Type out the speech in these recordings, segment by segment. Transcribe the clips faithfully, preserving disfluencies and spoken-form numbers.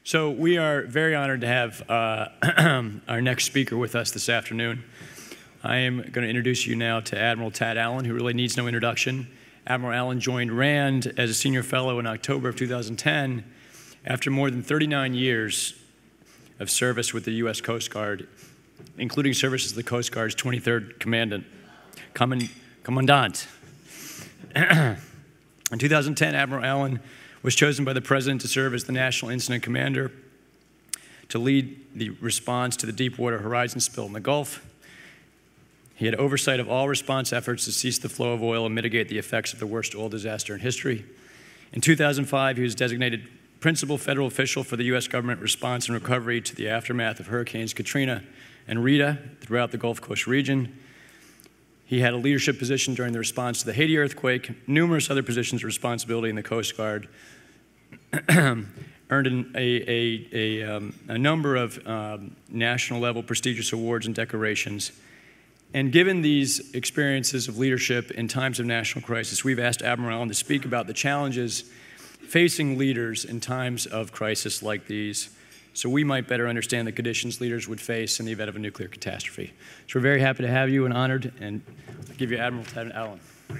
So we are very honored to have uh, our next speaker with us this afternoon. I am going to introduce you now to Admiral Tad Allen, who really needs no introduction. Admiral Allen joined RAND as a senior fellow in October of two thousand ten after more than thirty-nine years of service with the U S Coast Guard, including service as the Coast Guard's twenty-third Commandant, Command, Commandant. In two thousand ten, Admiral Allen was chosen by the President to serve as the National Incident Commander to lead the response to the Deepwater Horizon spill in the Gulf. He had oversight of all response efforts to cease the flow of oil and mitigate the effects of the worst oil disaster in history. In two thousand five, he was designated principal federal official for the U S government response and recovery to the aftermath of Hurricanes Katrina and Rita throughout the Gulf Coast region. He had a leadership position during the response to the Haiti earthquake, numerous other positions of responsibility in the Coast Guard, earned an, a, a, a, um, a number of um, national-level prestigious awards and decorations. And given these experiences of leadership in times of national crisis, we've asked Admiral Allen to speak about the challenges facing leaders in times of crisis like these, so we might better understand the conditions leaders would face in the event of a nuclear catastrophe. So we're very happy to have you and honored, and I'll give you Admiral Tad Allen.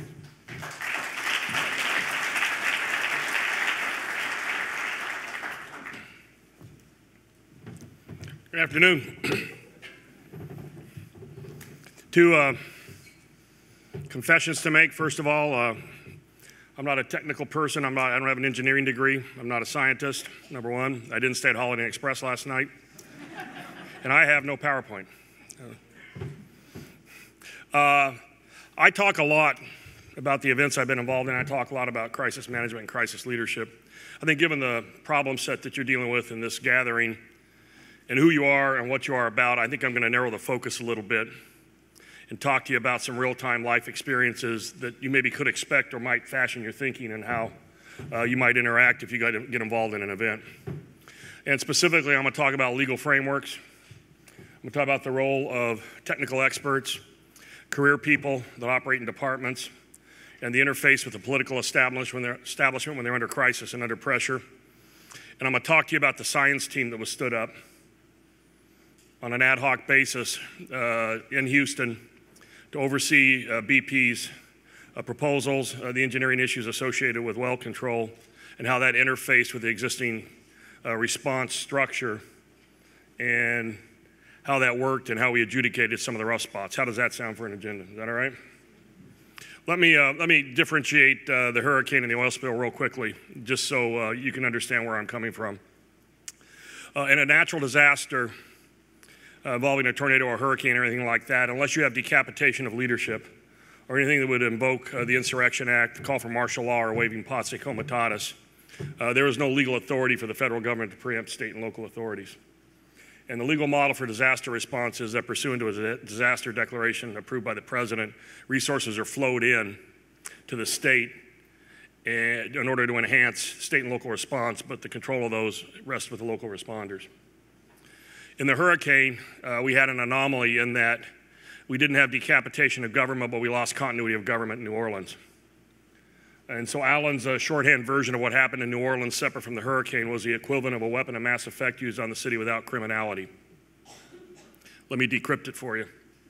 Good afternoon. Two uh, confessions to make. First of all, uh, I'm not a technical person. I'm not, I don't have an engineering degree. I'm not a scientist, number one. I didn't stay at Holiday Inn Express last night. And I have no PowerPoint. Uh, I talk a lot about the events I've been involved in. I talk a lot about crisis management and crisis leadership. I think given the problem set that you're dealing with in this gathering and who you are and what you are about, I think I'm going to narrow the focus a little bit and talk to you about some real-time life experiences that you maybe could expect or might fashion your thinking and how uh, you might interact if you got to get involved in an event. And specifically, I'm going to talk about legal frameworks. I'm going to talk about the role of technical experts, career people that operate in departments, and the interface with the political establishment when they're, establishment when they're under crisis and under pressure. And I'm going to talk to you about the science team that was stood up on an ad hoc basis uh, in Houston to oversee uh, B P's uh, proposals, uh, the engineering issues associated with well control, and how that interfaced with the existing uh, response structure, and how that worked, and how we adjudicated some of the rough spots. How does that sound for an agenda? Is that all right? Let me, uh, let me differentiate uh, the hurricane and the oil spill real quickly, just so uh, you can understand where I'm coming from. Uh, in a natural disaster, Uh, involving a tornado or hurricane or anything like that, unless you have decapitation of leadership or anything that would invoke uh, the Insurrection Act, call for martial law, or waving posse comitatus, uh, there is no legal authority for the federal government to preempt state and local authorities. And the legal model for disaster response is that pursuant to a disaster declaration approved by the president, resources are flowed in to the state and, in order to enhance state and local response, but the control of those rests with the local responders. In the hurricane, uh, we had an anomaly in that we didn't have decapitation of government, but we lost continuity of government in New Orleans. And so Allen's uh, shorthand version of what happened in New Orleans, separate from the hurricane, was the equivalent of a weapon of mass effect used on the city without criminality. Let me decrypt it for you.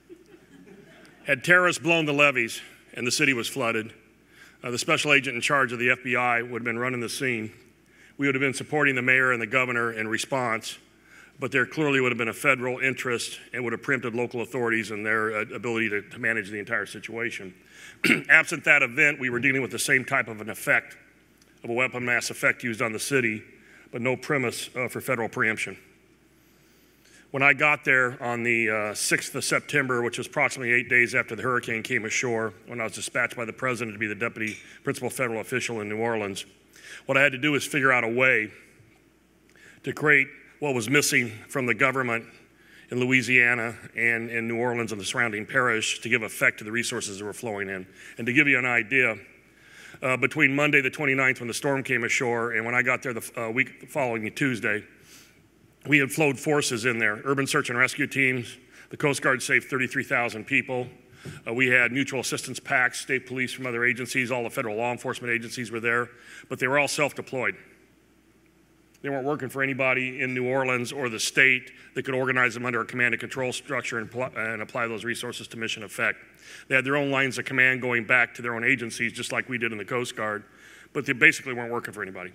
Had terrorists blown the levees and the city was flooded, uh, the special agent in charge of the F B I would have been running the scene. We would have been supporting the mayor and the governor in response, but there clearly would have been a federal interest and would have preempted local authorities and their uh, ability to, to manage the entire situation. Absent that event, we were dealing with the same type of an effect of a weapon of mass effect used on the city, but no premise uh, for federal preemption. When I got there on the uh, sixth of September, which was approximately eight days after the hurricane came ashore, when I was dispatched by the president to be the deputy principal federal official in New Orleans, what I had to do is figure out a way to create what was missing from the government in Louisiana and in New Orleans and the surrounding parish to give effect to the resources that were flowing in. And to give you an idea, uh, between Monday the twenty-ninth when the storm came ashore and when I got there the uh, week following Tuesday, we had flowed forces in there, urban search and rescue teams. The Coast Guard saved thirty-three thousand people. Uh, we had mutual assistance packs, state police from other agencies, all the federal law enforcement agencies were there, but they were all self-deployed. They weren't working for anybody in New Orleans or the state that could organize them under a command and control structure and, pl- and apply those resources to mission effect. They had their own lines of command going back to their own agencies, just like we did in the Coast Guard, but they basically weren't working for anybody.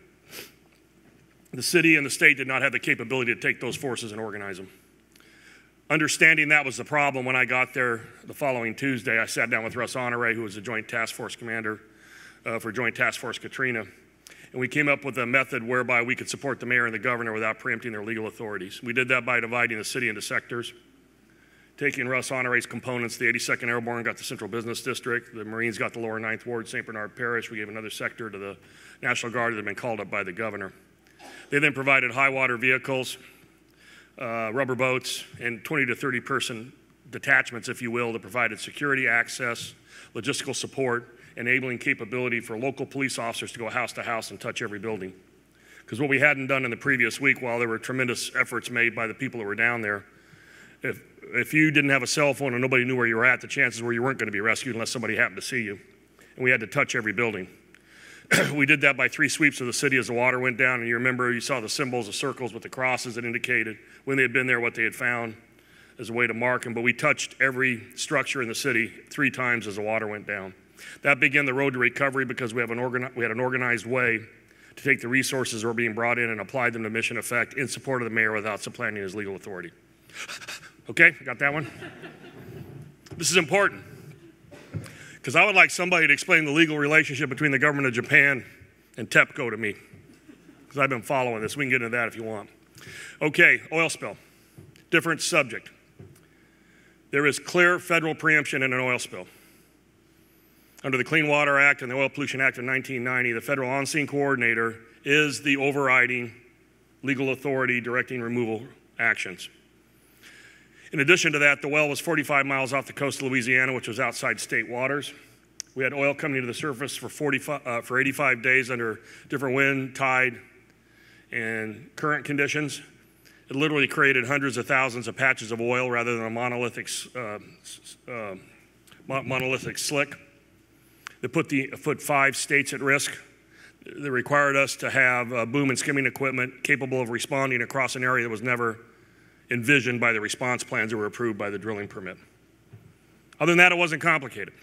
The city and the state did not have the capability to take those forces and organize them. Understanding that was the problem, when I got there the following Tuesday, I sat down with Russ Honore, who was the Joint Task Force Commander uh, for Joint Task Force Katrina, and we came up with a method whereby we could support the mayor and the governor without preempting their legal authorities. We did that by dividing the city into sectors, taking Russ Honore's components. The eighty-second Airborne got the Central Business District, the Marines got the Lower Ninth Ward, Saint Bernard Parish. We gave another sector to the National Guard that had been called up by the governor. They then provided high water vehicles, uh, rubber boats, and twenty to thirty person detachments, if you will, that provided security access, logistical support, enabling capability for local police officers to go house to house and touch every building. Because what we hadn't done in the previous week, while there were tremendous efforts made by the people that were down there, if, if you didn't have a cell phone and nobody knew where you were at, the chances were you weren't going to be rescued unless somebody happened to see you. And we had to touch every building. We did that by three sweeps of the city as the water went down, and you remember you saw the symbols, the circles with the crosses that indicated when they had been there, what they had found as a way to mark them. But we touched every structure in the city three times as the water went down. That began the road to recovery, because we, have an organi- we had an organized way to take the resources that were being brought in and apply them to mission effect in support of the mayor without supplanting his legal authority. Okay, got that one? This is important, because I would like somebody to explain the legal relationship between the government of Japan and TEPCO to me, because I've been following this. We can get into that if you want. Okay, oil spill. Different subject. There is clear federal preemption in an oil spill. Under the Clean Water Act and the Oil Pollution Act of nineteen ninety, the federal on-scene coordinator is the overriding legal authority directing removal actions. In addition to that, the well was forty-five miles off the coast of Louisiana, which was outside state waters. We had oil coming to the surface for, forty-five, uh, for eighty-five days under different wind, tide, and current conditions. It literally created hundreds of thousands of patches of oil rather than a monolithic, uh, uh, monolithic slick that put, the, put five states at risk. That required us to have uh, boom and skimming equipment capable of responding across an area that was never envisioned by the response plans that were approved by the drilling permit. Other than that, it wasn't complicated.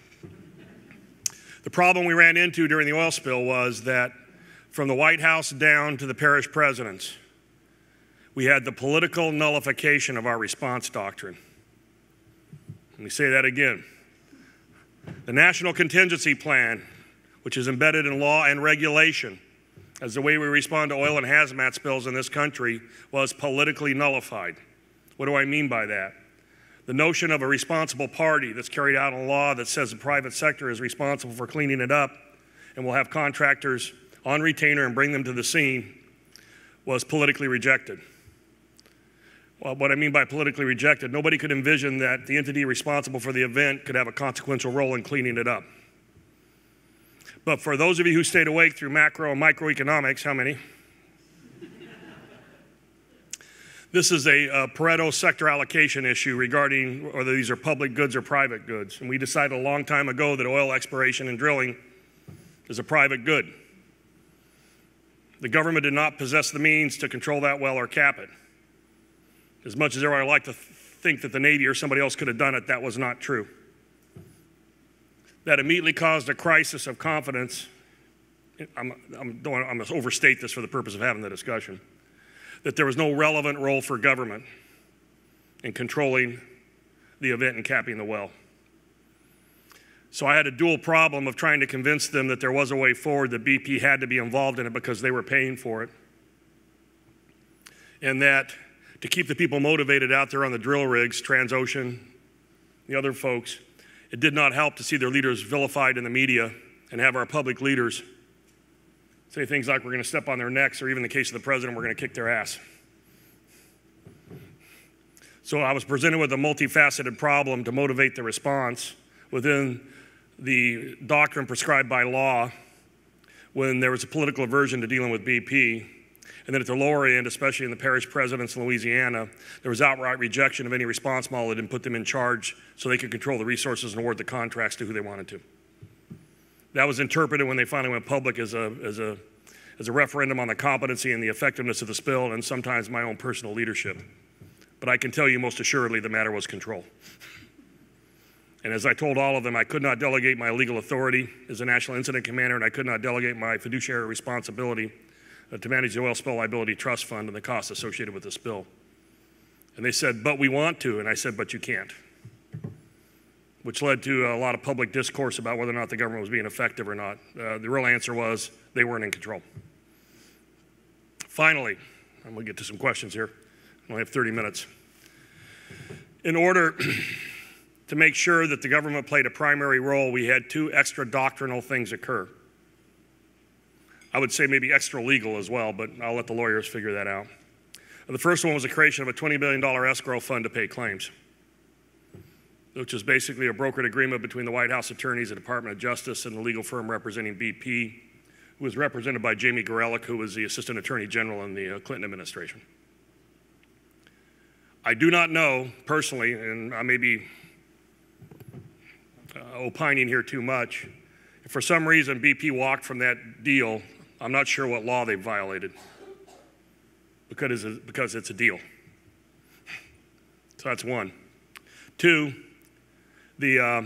The problem we ran into during the oil spill was that from the White House down to the parish presidents, we had the political nullification of our response doctrine. Let me say that again. The National Contingency Plan, which is embedded in law and regulation as the way we respond to oil and hazmat spills in this country, was politically nullified. What do I mean by that? The notion of a responsible party that's carried out in law that says the private sector is responsible for cleaning it up and will have contractors on retainer and bring them to the scene was politically rejected. Well, what I mean by politically rejected, nobody could envision that the entity responsible for the event could have a consequential role in cleaning it up. But for those of you who stayed awake through macro and microeconomics, how many? This is a, a Pareto sector allocation issue regarding whether these are public goods or private goods. And we decided a long time ago that oil exploration and drilling is a private good. The government did not possess the means to control that well or cap it. As much as everybody like to think that the Navy or somebody else could have done it, that was not true. That immediately caused a crisis of confidence. I'm, I'm, don't, I'm going to overstate this for the purpose of having the discussion. That there was no relevant role for government in controlling the event and capping the well. So I had a dual problem of trying to convince them that there was a way forward, that B P had to be involved in it because they were paying for it. And that to keep the people motivated out there on the drill rigs, Transocean, the other folks, it did not help to see their leaders vilified in the media and have our public leaders say things like we're going to step on their necks, or even in the case of the president, we're going to kick their ass. So I was presented with a multifaceted problem to motivate the response within the doctrine prescribed by law when there was a political aversion to dealing with B P. And then at the lower end, especially in the parish presidents in Louisiana, there was outright rejection of any response model that didn't put them in charge so they could control the resources and award the contracts to who they wanted to. That was interpreted when they finally went public as a, as a, as a referendum on the competency and the effectiveness of the spill, and sometimes my own personal leadership. But I can tell you most assuredly the matter was control. And as I told all of them, I could not delegate my legal authority as a National Incident Commander, and I could not delegate my fiduciary responsibility uh, to manage the Oil Spill Liability Trust Fund and the costs associated with the spill. And they said, but we want to, and I said, but you can't. Which led to a lot of public discourse about whether or not the government was being effective or not. Uh, the real answer was they weren't in control. Finally, I'm going to get to some questions here. I only have thirty minutes. In order to make sure that the government played a primary role, we had two extra doctrinal things occur. I would say maybe extra legal as well, but I'll let the lawyers figure that out. The first one was the creation of a twenty billion dollars escrow fund to pay claims, which is basically a brokered agreement between the White House attorneys, the Department of Justice, and the legal firm representing B P, who was represented by Jamie Gorelick, who was the Assistant Attorney General in the Clinton administration. I do not know personally, and I may be uh, opining here too much, if for some reason B P walked from that deal, I'm not sure what law they violated, because it's a, because it's a deal. So that's one. Two, the uh,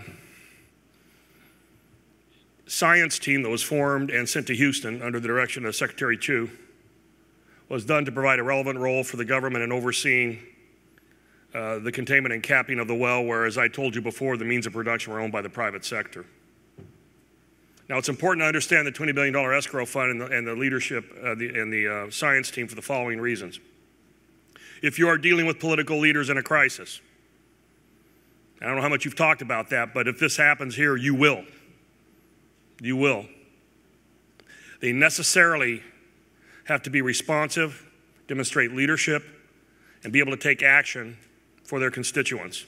science team that was formed and sent to Houston under the direction of Secretary Chu was done to provide a relevant role for the government in overseeing uh, the containment and capping of the well, where, as I told you before, the means of production were owned by the private sector. Now, it's important to understand the twenty billion dollars escrow fund and the, and the leadership uh, the, and the uh, science team for the following reasons. If you are dealing with political leaders in a crisis, I don't know how much you've talked about that, but if this happens here, you will. You will. They necessarily have to be responsive, demonstrate leadership, and be able to take action for their constituents.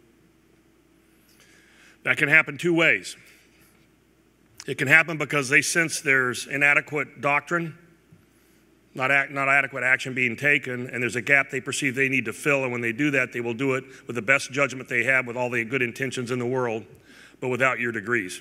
That can happen two ways. It can happen because they sense there's inadequate doctrine, not, act, not adequate action being taken, and there's a gap they perceive they need to fill, and when they do that, they will do it with the best judgment they have, with all the good intentions in the world, but without your degrees.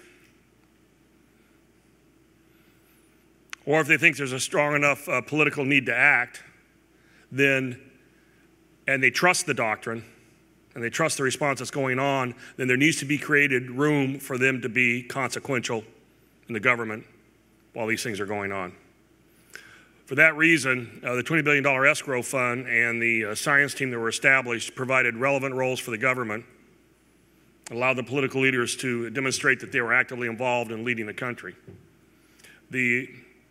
Or if they think there's a strong enough uh, political need to act, then, and they trust the doctrine, and they trust the response that's going on, then there needs to be created room for them to be consequential in the government while these things are going on. For that reason, uh, the twenty billion dollars escrow fund and the uh, science team that were established provided relevant roles for the government, allowed the political leaders to demonstrate that they were actively involved in leading the country. The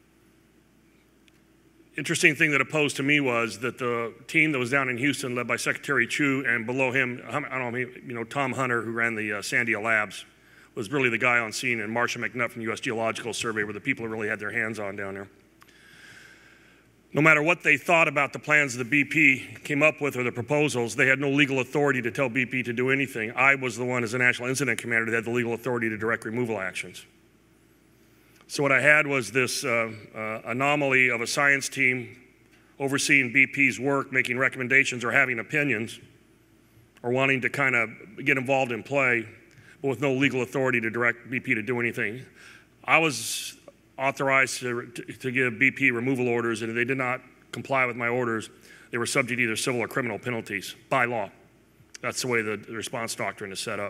interesting thing that opposed to me was that the team that was down in Houston, led by Secretary Chu, and below him, I don't know, you know, Tom Hunter, who ran the uh, Sandia Labs, was really the guy on scene, and Marcia McNutt from the U S Geological Survey were the people who really had their hands on down there. No matter what they thought about the plans the B P came up with or the proposals, they had no legal authority to tell B P to do anything. I was the one, as a National Incident Commander, that had the legal authority to direct removal actions. So what I had was this uh, uh, anomaly of a science team overseeing B P's work, making recommendations or having opinions, or wanting to kind of get involved in play, but with no legal authority to direct B P to do anything. I was authorized to, to, to give B P removal orders, and if they did not comply with my orders, they were subject to either civil or criminal penalties by law. That's the way the, the response doctrine is set up.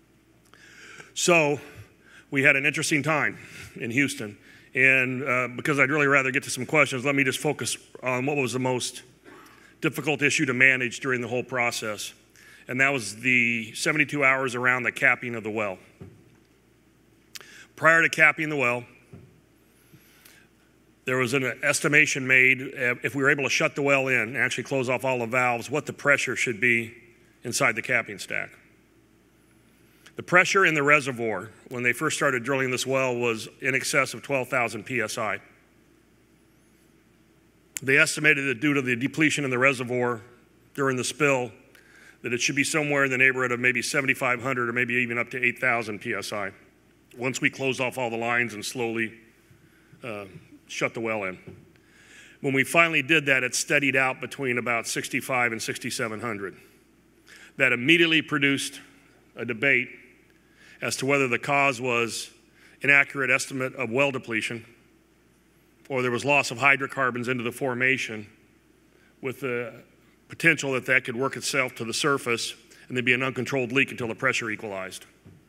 So we had an interesting time in Houston, and uh, because I'd really rather get to some questions, let me just focus on what was the most difficult issue to manage during the whole process, and that was the seventy-two hours around the capping of the well. Prior to capping the well, there was an estimation made, uh, if we were able to shut the well in and actually close off all the valves, what the pressure should be inside the capping stack. The pressure in the reservoir when they first started drilling this well was in excess of twelve thousand P S I. They estimated that due to the depletion in the reservoir during the spill, that it should be somewhere in the neighborhood of maybe seventy-five hundred or maybe even up to eight thousand P S I once we closed off all the lines and slowly uh, shut the well in. When we finally did that, it steadied out between about sixty-five and sixty-seven hundred. That immediately produced a debate as to whether the cause was inaccurate estimate of well depletion or there was loss of hydrocarbons into the formation with the potential that that could work itself to the surface and there'd be an uncontrolled leak until the pressure equalized.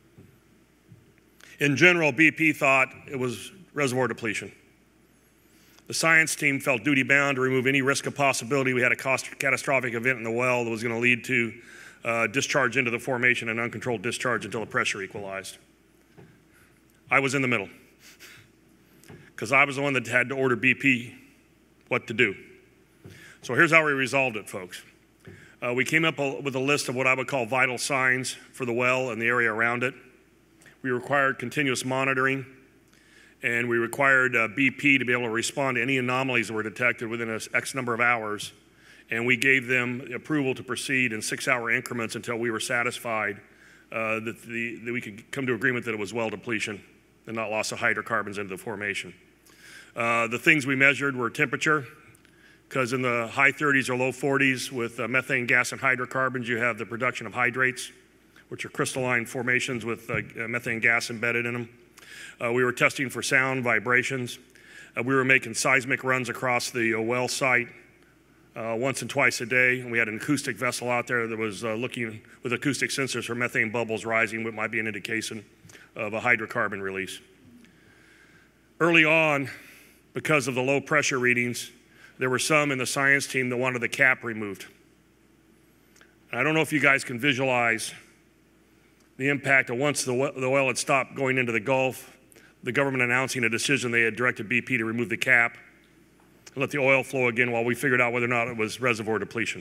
In general, B P thought it was reservoir depletion. The science team felt duty-bound to remove any risk of possibility we had a catastrophic event in the well that was going to lead to uh, discharge into the formation and uncontrolled discharge until the pressure equalized. I was in the middle because I was the one that had to order B P what to do. So here's how we resolved it, folks. Uh, we came up with a list of what I would call vital signs for the well and the area around it. We required continuous monitoring, and we required uh, B P to be able to respond to any anomalies that were detected within an X number of hours, and we gave them approval to proceed in six-hour increments until we were satisfied uh, that, the, that we could come to agreement that it was well depletion and not loss of hydrocarbons into the formation. Uh, the things we measured were temperature, because in the high thirties or low forties with uh, methane gas and hydrocarbons, you have the production of hydrates, which are crystalline formations with uh, methane gas embedded in them. Uh, we were testing for sound vibrations. Uh, we were making seismic runs across the uh, well site uh, once and twice a day. And we had an acoustic vessel out there that was uh, looking with acoustic sensors for methane bubbles rising, what might be an indication of a hydrocarbon release. Early on, because of the low pressure readings, there were some in the science team that wanted the cap removed. I don't know if you guys can visualize the impact of once the well, the well had stopped going into the Gulf, the government announcing a decision they had directed B P to remove the cap and let the oil flow again while we figured out whether or not it was reservoir depletion.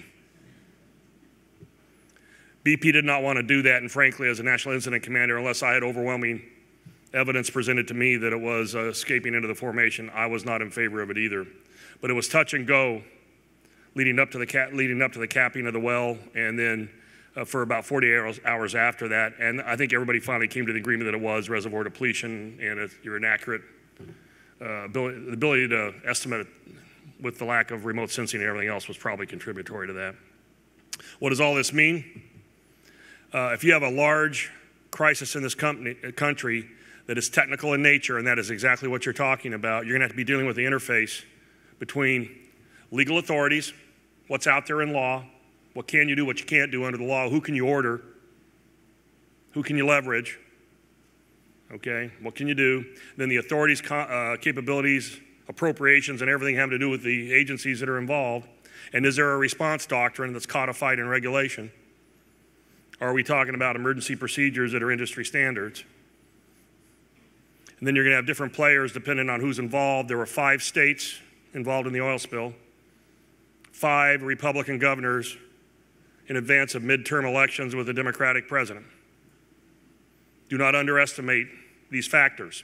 B P did not want to do that, and frankly, as a National Incident Commander, unless I had overwhelming evidence presented to me that it was uh, escaping into the formation, I was not in favor of it either. But it was touch and go leading up to the, cap, leading up to the capping of the well, and then uh, for about forty hours, hours after that. And I think everybody finally came to the agreement that it was reservoir depletion, and if you're inaccurate, uh, ability, the ability to estimate it with the lack of remote sensing and everything else was probably contributory to that. What does all this mean? Uh, if you have a large crisis in this company, country that is technical in nature, and that is exactly what you're talking about, you're going to have to be dealing with the interface between legal authorities, what's out there in law, what can you do, what you can't do under the law, who can you order, who can you leverage, okay, what can you do, then the authorities' uh, capabilities, appropriations, and everything having to do with the agencies that are involved, and is there a response doctrine that's codified in regulation? Or are we talking about emergency procedures that are industry standards? And then you're going to have different players depending on who's involved. There were five states involved in the oil spill, five Republican governors in advance of midterm elections with a Democratic president. Do not underestimate these factors.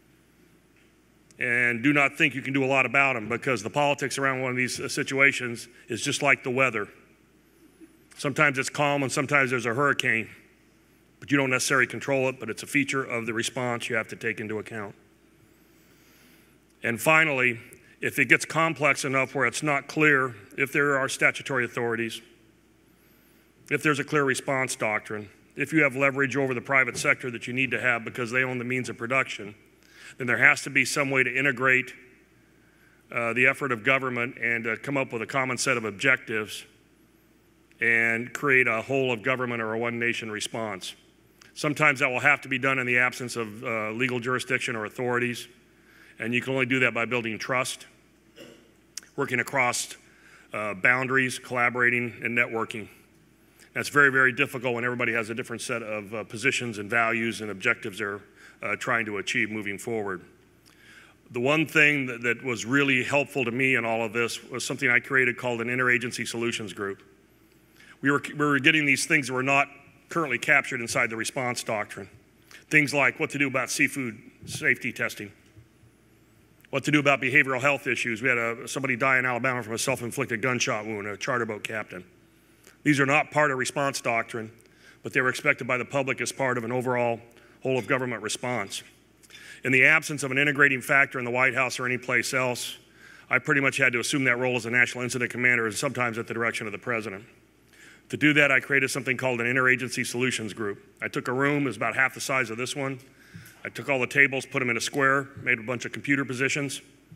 And do not think you can do a lot about them, because the politics around one of these situations is just like the weather. Sometimes it's calm and sometimes there's a hurricane, but you don't necessarily control it, but it's a feature of the response you have to take into account. And finally, if it gets complex enough where it's not clear if there are statutory authorities, if there's a clear response doctrine, if you have leverage over the private sector that you need to have because they own the means of production, then there has to be some way to integrate uh, the effort of government and uh, come up with a common set of objectives and create a whole of government or a one nation response. Sometimes that will have to be done in the absence of uh, legal jurisdiction or authorities, and you can only do that by building trust, working across uh, boundaries, collaborating, and networking. That's very, very difficult when everybody has a different set of uh, positions and values and objectives they're uh, trying to achieve moving forward. The one thing that, that was really helpful to me in all of this was something I created called an interagency solutions group. We were, we were getting these things that were not currently captured inside the response doctrine. Things like what to do about seafood safety testing, what to do about behavioral health issues. We had a, somebody die in Alabama from a self-inflicted gunshot wound, a charter boat captain. These are not part of response doctrine, but they were expected by the public as part of an overall whole of government response. In the absence of an integrating factor in the White House or any place else, I pretty much had to assume that role as a National Incident Commander, and sometimes at the direction of the President. To do that, I created something called an interagency solutions group. I took a room, it was about half the size of this one. I took all the tables, put them in a square, made a bunch of computer positions,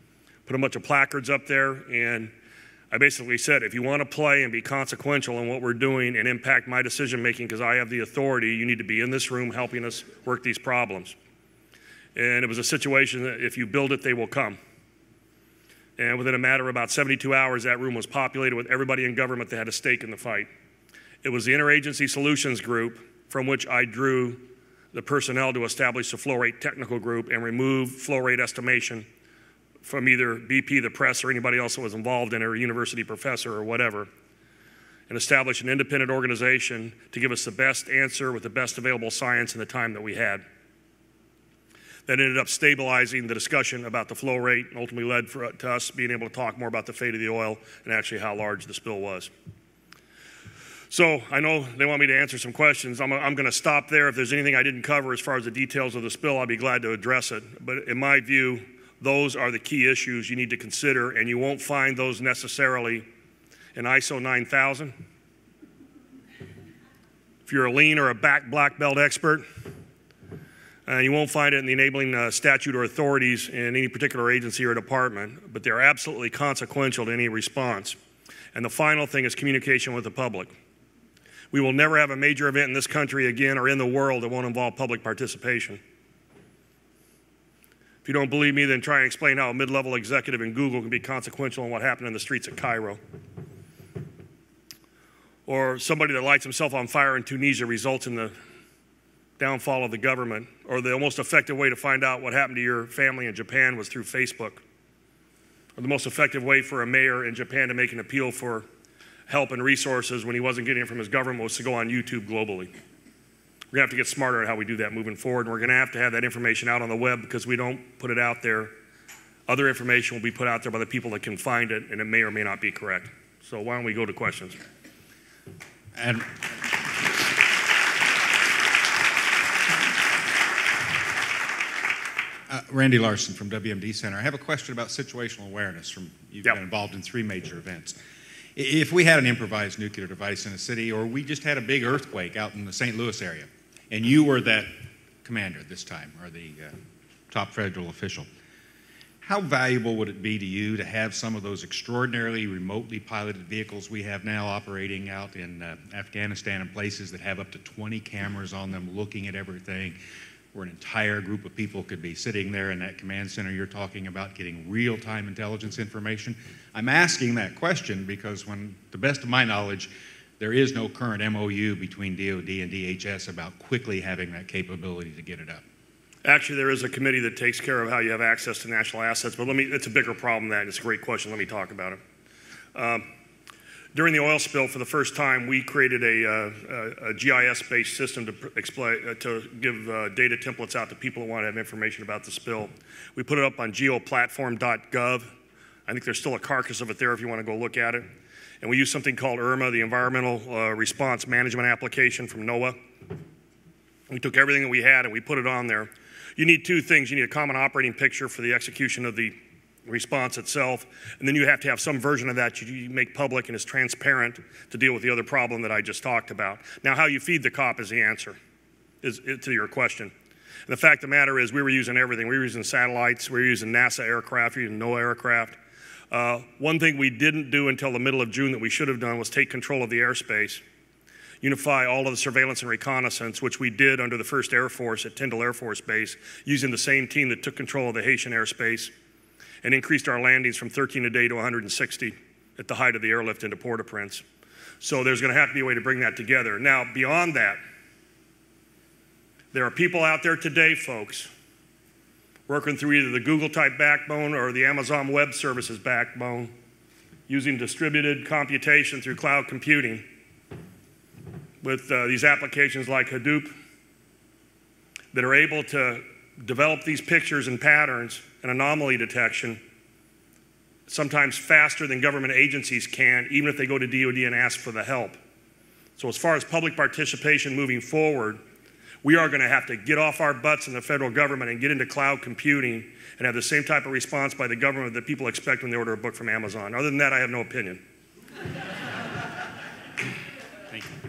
put a bunch of placards up there, and I basically said, if you want to play and be consequential in what we're doing and impact my decision making because I have the authority, you need to be in this room helping us work these problems. And it was a situation that if you build it, they will come. And within a matter of about seventy-two hours, that room was populated with everybody in government that had a stake in the fight. It was the Interagency Solutions Group from which I drew the personnel to establish the flow rate technical group and remove flow rate estimation from either B P, the press, or anybody else that was involved in it, or a university professor or whatever, and establish an independent organization to give us the best answer with the best available science in the time that we had. That ended up stabilizing the discussion about the flow rate and ultimately led for, to us being able to talk more about the fate of the oil and actually how large the spill was. So I know they want me to answer some questions. I'm, I'm going to stop there. If there's anything I didn't cover as far as the details of the spill, I'll be glad to address it. But in my view, those are the key issues you need to consider, and you won't find those necessarily in I S O nine thousand. If you're a lean or a back black belt expert, uh, you won't find it in the enabling uh, statute or authorities in any particular agency or department, but they're absolutely consequential to any response. And the final thing is communication with the public. We will never have a major event in this country again or in the world that won't involve public participation. If you don't believe me, then try and explain how a mid-level executive in Google can be consequential in what happened in the streets of Cairo. Or somebody that lights himself on fire in Tunisia results in the downfall of the government. Or the most effective way to find out what happened to your family in Japan was through Facebook. Or the most effective way for a mayor in Japan to make an appeal for help and resources when he wasn't getting it from his government was to go on YouTube globally. We're going to have to get smarter at how we do that moving forward, and we're going to have to have that information out on the web because we don't put it out there. Other information will be put out there by the people that can find it, and it may or may not be correct. So why don't we go to questions? And uh, Randy Larson from W M D Center. I have a question about situational awareness. From you've Yep. been involved in three major events. If we had an improvised nuclear device in a city, or we just had a big earthquake out in the Saint Louis area, and you were that commander this time, or the uh, top federal official, how valuable would it be to you to have some of those extraordinarily remotely piloted vehicles we have now operating out in uh, Afghanistan and places that have up to twenty cameras on them looking at everything, where an entire group of people could be sitting there in that command center you're talking about getting real-time intelligence information? I'm asking that question because, when, to the best of my knowledge, there is no current M O U between D O D and D H S about quickly having that capability to get it up. Actually, there is a committee that takes care of how you have access to national assets, but let me, it's a bigger problem than that. It's a great question. Let me talk about it. Um, during the oil spill, for the first time, we created a, uh, a, a G I S-based system to, explain, uh, to give uh, data templates out to people who want to have information about the spill. We put it up on geoplatform dot gov. I think there's still a carcass of it there if you want to go look at it. And we use something called IRMA, the Environmental uh, Response Management Application from NOAA. We took everything that we had and we put it on there. You need two things. You need a common operating picture for the execution of the response itself, and then you have to have some version of that you make public and is transparent to deal with the other problem that I just talked about. Now, how you feed the cop is the answer is, is to your question. And the fact of the matter is we were using everything. We were using satellites. We were using NASA aircraft. We were using NOAA aircraft. Uh, one thing we didn't do until the middle of June that we should have done was take control of the airspace, unify all of the surveillance and reconnaissance, which we did under the first Air Force at Tyndall Air Force Base, using the same team that took control of the Haitian airspace, and increased our landings from thirteen a day to one hundred sixty at the height of the airlift into Port-au-Prince. So there's going to have to be a way to bring that together. Now, beyond that, there are people out there today, folks, working through either the Google-type backbone or the Amazon Web Services backbone, using distributed computation through cloud computing with uh, these applications like Hadoop that are able to develop these pictures and patterns and anomaly detection sometimes faster than government agencies can, even if they go to D O D and ask for the help. So as far as public participation moving forward, we are going to have to get off our butts in the federal government and get into cloud computing and have the same type of response by the government that people expect when they order a book from Amazon. Other than that, I have no opinion. Thank you.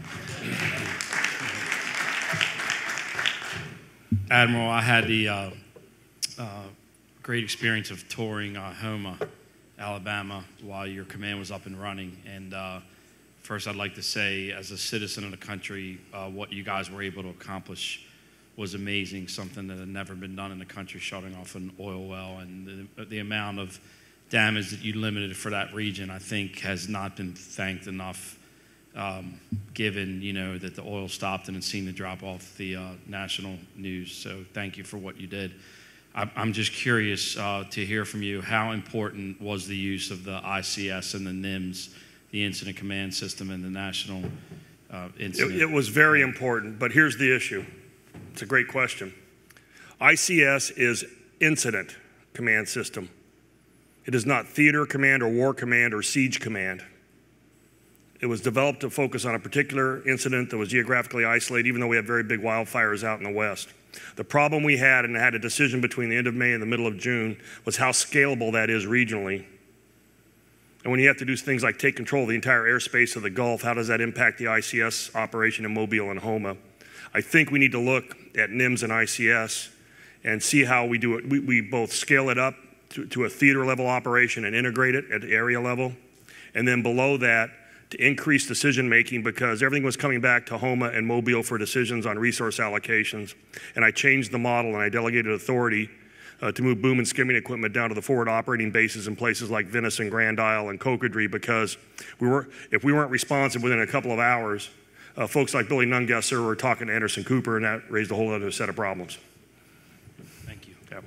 Admiral, I had the uh, uh, great experience of touring uh, Houma, Alabama, while your command was up and running. And uh, first, I'd like to say, as a citizen of the country, uh, what you guys were able to accomplish was amazing, something that had never been done in the country, shutting off an oil well. And the, the amount of damage that you limited for that region, I think, has not been thanked enough, um, given, you know, that the oil stopped and it seemed to drop off the uh, national news. So thank you for what you did. I'm just curious uh, to hear from you, how important was the use of the I C S and the N I M S, the Incident Command System, and the National uh, Incident? It, it was very important, but here's the issue. It's a great question. I C S is Incident Command System. It is not Theater Command or War Command or Siege Command. It was developed to focus on a particular incident that was geographically isolated, even though we had very big wildfires out in the West. The problem we had, and had a decision between the end of May and the middle of June, was how scalable that is regionally. And when you have to do things like take control of the entire airspace of the Gulf, how does that impact the I C S operation in Mobile and Houma? I think we need to look at N I M S and I C S and see how we do it. We, we both scale it up to, to a theater level operation and integrate it at the area level. And then below that, to increase decision making, because everything was coming back to Houma and Mobile for decisions on resource allocations. And I changed the model and I delegated authority uh, to move boom and skimming equipment down to the forward operating bases in places like Venice and Grand Isle and Cocodrie, because we were, if we weren't responsive within a couple of hours, uh, folks like Billy Nungesser were talking to Anderson Cooper, and that raised a whole other set of problems. Thank you. Yeah.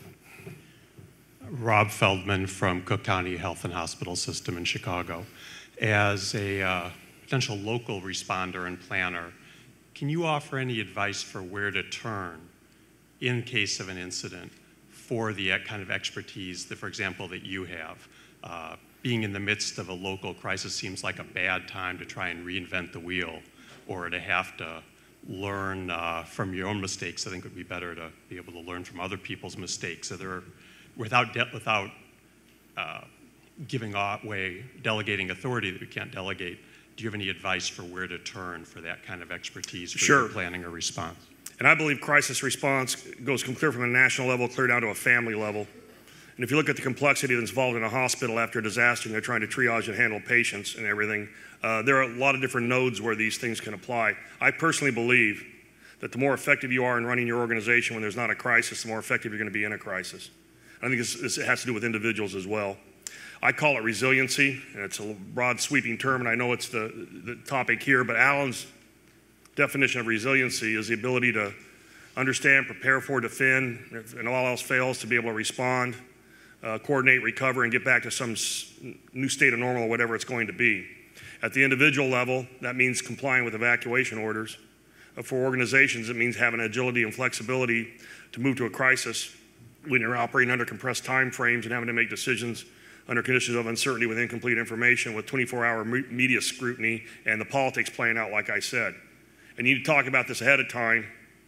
Rob Feldman from Cook County Health and Hospital System in Chicago. As a uh, potential local responder and planner, can you offer any advice for where to turn in case of an incident for the kind of expertise that, for example, that you have? Uh, being in the midst of a local crisis seems like a bad time to try and reinvent the wheel or to have to learn uh, from your own mistakes. I think it would be better to be able to learn from other people's mistakes. So there, without, de- without uh, giving away, delegating authority that we can't delegate, do you have any advice for where to turn for that kind of expertise for Sure. planning a response? And I believe crisis response goes clear from a national level, clear down to a family level. And if you look at the complexity that's involved in a hospital after a disaster, and they're trying to triage and handle patients and everything, uh, there are a lot of different nodes where these things can apply. I personally believe that the more effective you are in running your organization when there's not a crisis, the more effective you're going to be in a crisis. I think this, this has to do with individuals as well. I call it resiliency, and it's a broad sweeping term, and I know it's the, the topic here, but Alan's definition of resiliency is the ability to understand, prepare for, defend, and all else fails, to be able to respond, uh, coordinate, recover, and get back to some s- new state of normal or whatever it's going to be. At the individual level, that means complying with evacuation orders. Uh, for organizations, it means having agility and flexibility to move to a crisis when you're operating under compressed time frames and having to make decisions under conditions of uncertainty with incomplete information, with twenty-four hour me- media scrutiny and the politics playing out, like I said. And you need to talk about this ahead of time,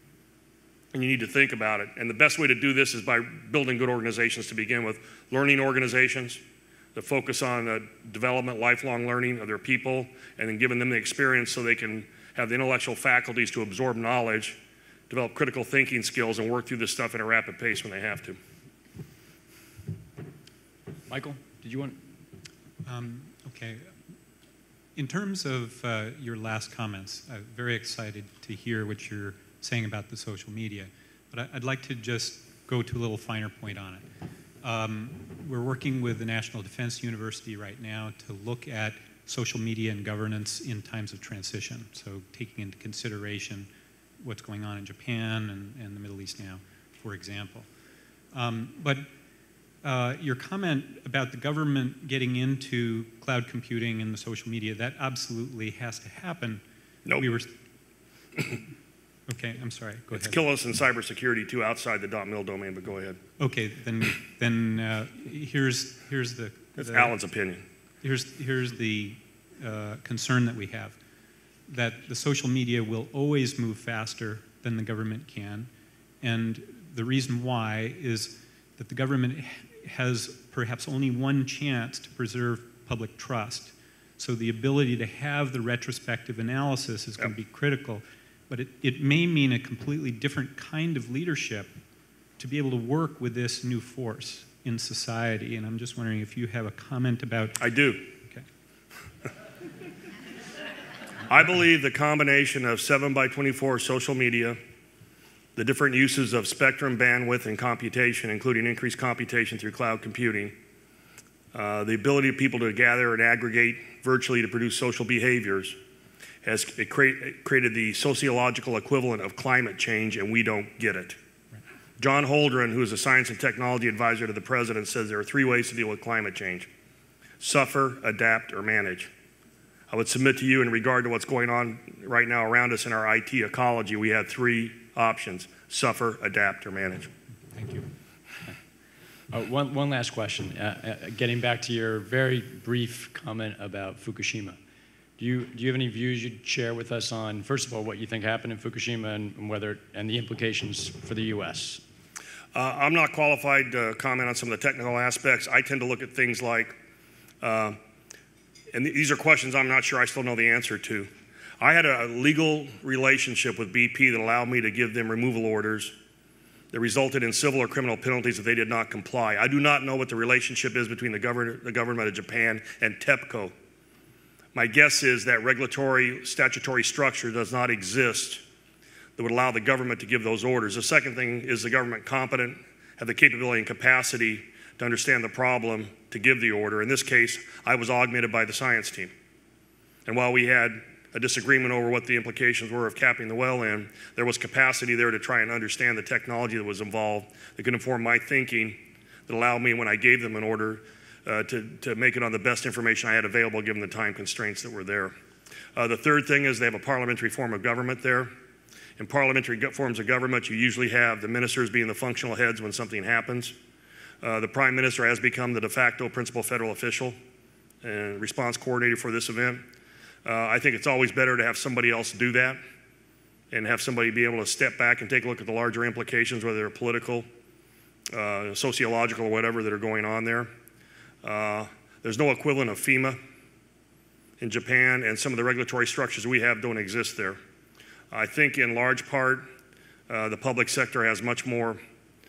and you need to think about it. And the best way to do this is by building good organizations to begin with. Learning organizations that focus on uh, development, lifelong learning of their people, and then giving them the experience so they can have the intellectual faculties to absorb knowledge, develop critical thinking skills, and work through this stuff at a rapid pace when they have to. Michael, did you want? Um, okay. In terms of uh, your last comments, I'm very excited to hear what you're saying about the social media, but I, I'd like to just go to a little finer point on it. Um, we're working with the National Defense University right now to look at social media and governance in times of transition, so taking into consideration what's going on in Japan and, and the Middle East now, for example. Um, but Uh, your comment about the government getting into cloud computing and the social media, that absolutely has to happen. Nope. We were, okay, I'm sorry, go It's ahead. kill us in cybersecurity too, outside the .mil domain, but go ahead. Okay, then, then uh, here's, here's the... That's the, Alan's opinion. Here's, here's the uh, concern that we have, that the social media will always move faster than the government can, and the reason why is that the government has perhaps only one chance to preserve public trust. So the ability to have the retrospective analysis is going to be critical, but it, it may mean a completely different kind of leadership to be able to work with this new force in society. And I'm just wondering if you have a comment about... I do. Okay. I believe the combination of seven by twenty-four social media, the different uses of spectrum, bandwidth, and computation, including increased computation through cloud computing, uh, the ability of people to gather and aggregate virtually to produce social behaviors, has it create, it created the sociological equivalent of climate change, and we don't get it. Right. John Holdren, who is a science and technology advisor to the president, says there are three ways to deal with climate change: suffer, adapt, or manage. I would submit to you, in regard to what's going on right now around us in our I T ecology, we have three options: suffer, adapt, or manage. Thank you. Uh, one, one last question. Uh, uh, getting back to your very brief comment about Fukushima. Do you, do you have any views you'd share with us on, first of all, what you think happened in Fukushima and, and whether and the implications for the U S? Uh, I'm not qualified to comment on some of the technical aspects. I tend to look at things like, uh, and these are questions I'm not sure I still know the answer to. I had a legal relationship with B P that allowed me to give them removal orders that resulted in civil or criminal penalties if they did not comply. I do not know what the relationship is between the, govern the government of Japan and TEPCO. My guess is that regulatory statutory structure does not exist that would allow the government to give those orders. The second thing is the government competent, have the capability and capacity to understand the problem to give the order. In this case, I was augmented by the science team. And while we had a disagreement over what the implications were of capping the well in, there was capacity there to try and understand the technology that was involved that could inform my thinking that allowed me, when I gave them an order, uh, to, to make it on the best information I had available given the time constraints that were there. Uh, the third thing is they have a parliamentary form of government there. In parliamentary forms of government, you usually have the ministers being the functional heads when something happens. Uh, the prime minister has become the de facto principal federal official and response coordinator for this event. Uh, I think it's always better to have somebody else do that and have somebody be able to step back and take a look at the larger implications, whether they're political, uh, sociological, or whatever that are going on there. Uh, there's no equivalent of FEMA in Japan, and some of the regulatory structures we have don't exist there. I think in large part, uh, the public sector has much more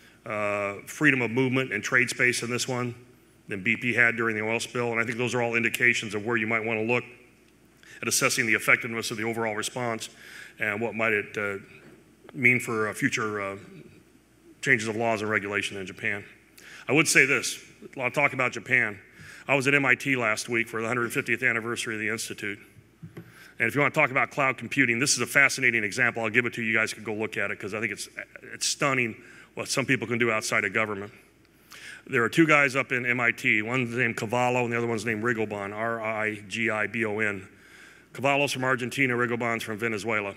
uh, freedom of movement and trade space in this one than B P had during the oil spill, and I think those are all indications of where you might want to look at assessing the effectiveness of the overall response and what might it uh, mean for uh, future uh, changes of laws and regulation in Japan. I would say this, a lot of talk about Japan. I was at M I T last week for the one hundred fiftieth anniversary of the Institute. And if you want to talk about cloud computing, this is a fascinating example. I'll give it to you. You guys can go look at it because I think it's, it's stunning what some people can do outside of government. There are two guys up in M I T. One's named Cavallo and the other one's named Rigobon, R I G I B O N. Cavallo's from Argentina, Rigobon's from Venezuela.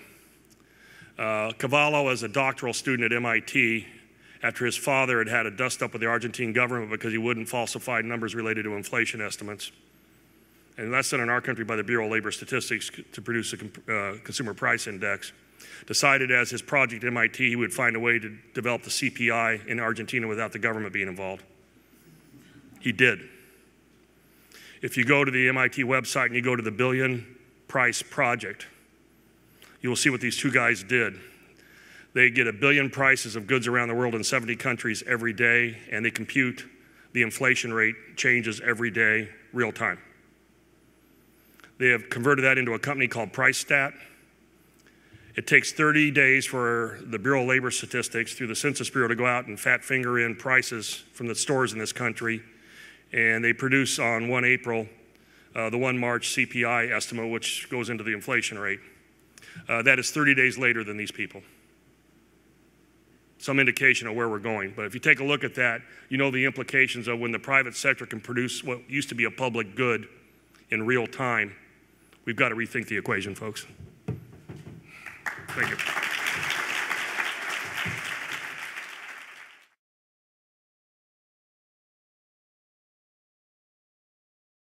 Uh, Cavallo is a doctoral student at M I T after his father had had a dust up with the Argentine government because he wouldn't falsify numbers related to inflation estimates. And that's done in our country by the Bureau of Labor Statistics to produce a uh, consumer price index. Decided as his project at M I T he would find a way to develop the C P I in Argentina without the government being involved. He did. If you go to the M I T website and you go to the Billion Price Project, you will see what these two guys did. They get a billion prices of goods around the world in seventy countries every day, and they compute the inflation rate changes every day, real time. They have converted that into a company called PriceStat. It takes thirty days for the Bureau of Labor Statistics through the Census Bureau to go out and fat finger in prices from the stores in this country. And they produce on the first of April uh, the first of March C P I estimate, which goes into the inflation rate. Uh, that is thirty days later than these people. Some indication of where we're going. But if you take a look at that, you know the implications of when the private sector can produce what used to be a public good in real time. We've got to rethink the equation, folks. Thank you.